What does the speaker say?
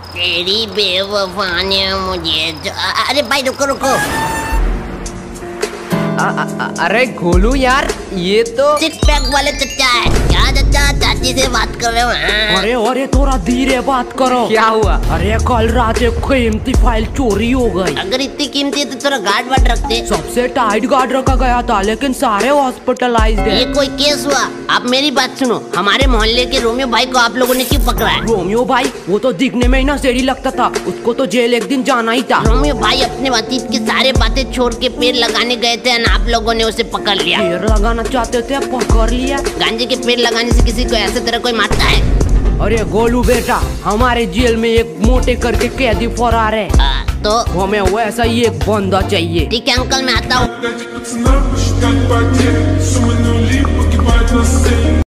तेरी बेवफा ने मुझे अरे भाई रुको रुको। अरे गोलू यार, ये तो सिक्स पैक वाले चचा है। क्या चचा चाची से बात कर रहे हो? अरे अरे थोड़ा धीरे बात करो। क्या हुआ? अरे कल रात एक कीमती फाइल चोरी हो गई। अगर इतनी कीमती है तो थोड़ा गार्ड वार्ड रखते। सबसे टाइट गार्ड रखा गया था लेकिन सारे हॉस्पिटलाइज्ड ये है। कोई केस हुआ? आप मेरी बात सुनो, हमारे मोहल्ले के रोमियो भाई को आप लोगों ने क्यों पकड़ा है? रोमियो भाई वो तो दिखने में ही नशेड़ी लगता था, उसको तो जेल एक दिन जाना ही था। रोमियो भाई अपने अतीत की सारे बातें छोड़ के पेड़ लगाने गए थे और आप लोगों ने उसे पकड़ लिया। पेड़ लगाना चाहते थे, पकड़ लिया। गांजे के पेड़ लगाने से किसी को ऐसे तरह कोई मारता है? अरे गोलू बेटा, हमारे जेल में एक मोटे करके कैदी फरार है, तो हमें वैसा ही एक बंदा चाहिए। ठीक है अंकल, मैं आता हूँ।